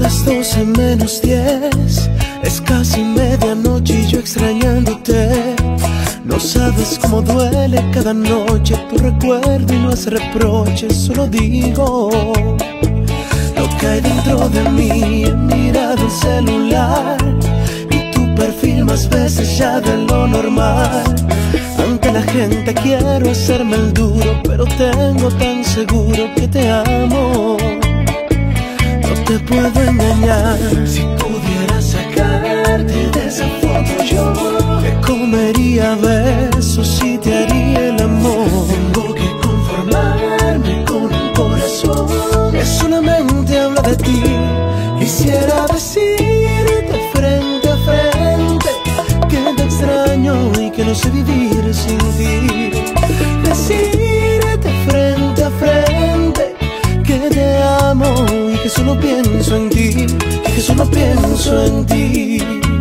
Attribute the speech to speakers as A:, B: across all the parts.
A: las 12 menos 10, es casi medianoche y yo extrañándote. No sabes cómo duele cada noche tu recuerdo y no es reproche, solo digo lo que hay dentro de mí. He mirado el celular y tu perfil más veces ya de lo normal. Ante la gente quiero hacerme el duro, pero tengo tan seguro que te amo. No te puedo engañar. Si pudiera sacarte de esa foto yo te comería besos y te haría el amor. Tengo que conformarme con un corazón que solamente habla de ti. Quisiera decirte frente a frente que te extraño y que no sé vivir sin ti. Decirte frente a frente que te amo y que solo pienso en ti, y que solo pienso en ti.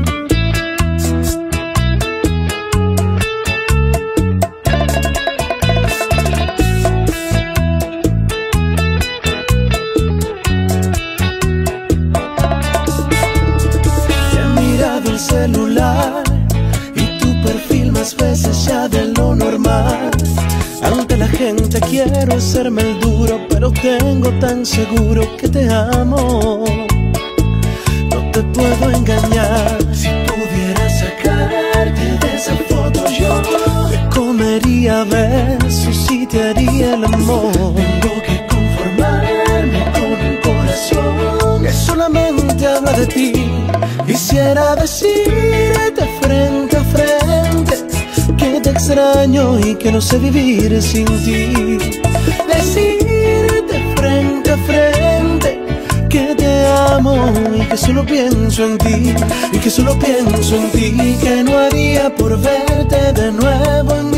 A: He mirado el celular y tu perfil más veces ya de lo normal. Ante la gente quiero hacerme el duro, pero tengo tan seguro que te amo. No te puedo engañar. Si pudiera sacarte de esa foto yo te comería besos y te haría el amor. Tengo que conformarme con un corazón que solamente habla de ti. Quisiera decirte frente a frente que te extraño y que no sé vivir sin ti. Decirte frente a frente que te amo y que solo pienso en ti, y que solo pienso en ti. Que no haría por verte de nuevo en